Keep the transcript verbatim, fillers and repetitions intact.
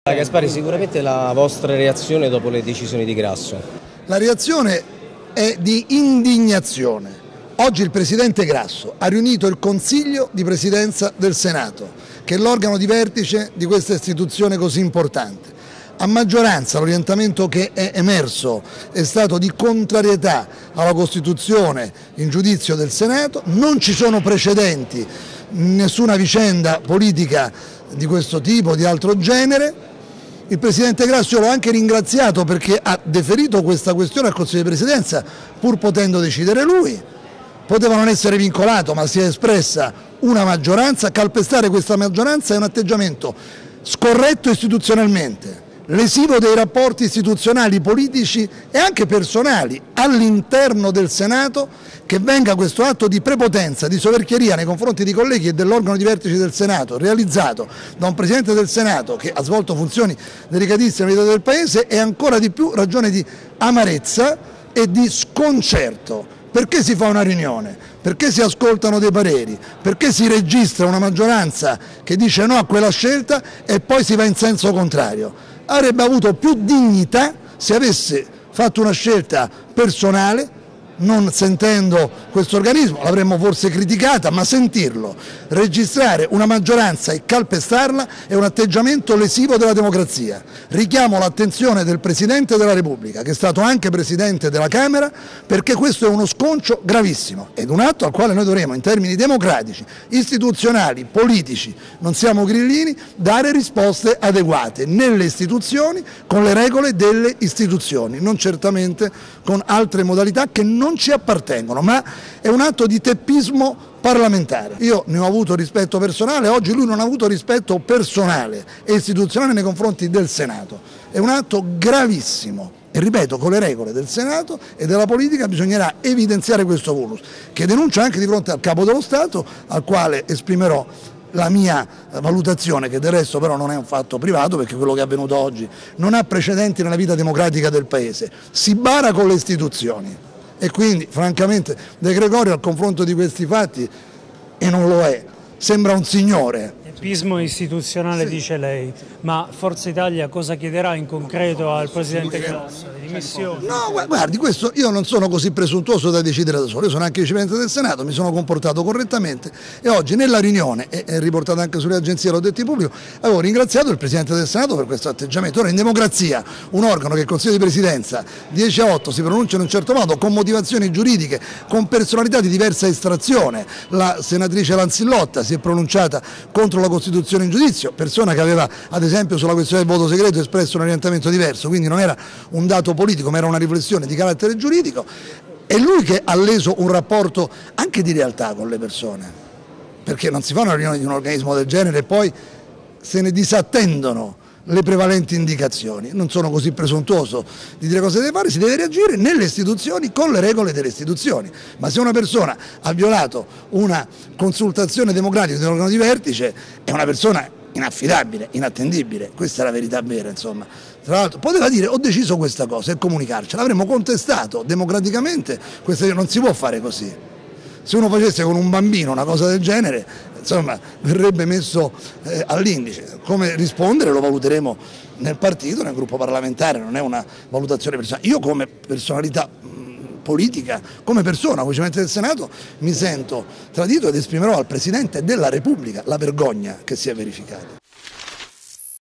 Gaspari, sicuramente la vostra reazione dopo le decisioni di Grasso? La reazione è di indignazione. Oggi il Presidente Grasso ha riunito il Consiglio di Presidenza del Senato, che è l'organo di vertice di questa istituzione così importante. A maggioranza l'orientamento che è emerso è stato di contrarietà alla Costituzione in giudizio del Senato, non ci sono precedenti, nessuna vicenda politica di questo tipo, di altro genere. Il Presidente Grasso l'ho anche ringraziato perché ha deferito questa questione al Consiglio di Presidenza pur potendo decidere lui. Poteva non essere vincolato, ma si è espressa una maggioranza. Calpestare questa maggioranza è un atteggiamento scorretto istituzionalmente, lesivo dei rapporti istituzionali, politici e anche personali all'interno del Senato. Che venga questo atto di prepotenza, di soverchieria nei confronti di colleghi e dell'organo di vertice del Senato realizzato da un Presidente del Senato che ha svolto funzioni delicatissime nella vita del Paese è ancora di più ragione di amarezza e di sconcerto. Perché si fa una riunione? Perché si ascoltano dei pareri? Perché si registra una maggioranza che dice no a quella scelta e poi si va in senso contrario? Avrebbe avuto più dignità se avesse fatto una scelta personale, non sentendo questo organismo, l'avremmo forse criticata, ma sentirlo, registrare una maggioranza e calpestarla è un atteggiamento lesivo della democrazia. Richiamo l'attenzione del Presidente della Repubblica, che è stato anche Presidente della Camera, perché questo è uno sconcio gravissimo ed un atto al quale noi dovremo, in termini democratici, istituzionali, politici, non siamo grillini, dare risposte adeguate nelle istituzioni, con le regole delle istituzioni, non certamente con altre modalità che non ci appartengono, ma è un atto di teppismo parlamentare. Io ne ho avuto rispetto personale, oggi lui non ha avuto rispetto personale e istituzionale nei confronti del Senato. È un atto gravissimo e ripeto, con le regole del Senato e della politica bisognerà evidenziare questo vulnus, che denuncio anche di fronte al Capo dello Stato, al quale esprimerò la mia valutazione, che del resto però non è un fatto privato, perché quello che è avvenuto oggi non ha precedenti nella vita democratica del Paese. Si bara con le istituzioni e quindi francamente De Gregorio al confronto di questi fatti, e non lo è, sembra un signore. Teppismo istituzionale, sì, dice lei, ma Forza Italia cosa chiederà in concreto al Presidente Grasso? Dimissioni? No, guardi, questo io non sono così presuntuoso da decidere da solo, io sono anche Vicepresidente del Senato, mi sono comportato correttamente e oggi nella riunione, e è riportato anche sulle agenzie, l'ho detto in pubblico, avevo ringraziato il Presidente del Senato per questo atteggiamento. Ora in democrazia un organo che è il Consiglio di Presidenza dieci a otto si pronuncia in un certo modo, con motivazioni giuridiche, con personalità di diversa estrazione. La senatrice Lanzillotta si è pronunciata contro la Costituzione in giudizio, persona che aveva ad esempio sulla questione del voto segreto espresso un orientamento diverso, quindi non era un dato politico ma era una riflessione di carattere giuridico. È lui che ha leso un rapporto anche di realtà con le persone, perché non si fa una riunione di un organismo del genere e poi se ne disattendono le prevalenti indicazioni. Non sono così presuntuoso di dire cosa deve fare, si deve reagire nelle istituzioni con le regole delle istituzioni, ma se una persona ha violato una consultazione democratica di un organo di vertice è una persona inaffidabile, inattendibile, questa è la verità vera, insomma. Tra l'altro poteva dire ho deciso questa cosa e comunicarcela, avremmo contestato democraticamente, questa non si può fare così. Se uno facesse con un bambino una cosa del genere, insomma, verrebbe messo eh, all'indice. Come rispondere lo valuteremo nel partito, nel gruppo parlamentare, non è una valutazione personale. Io come personalità mh, politica, come persona, come Presidente del Senato, mi sento tradito ed esprimerò al Presidente della Repubblica la vergogna che si è verificata.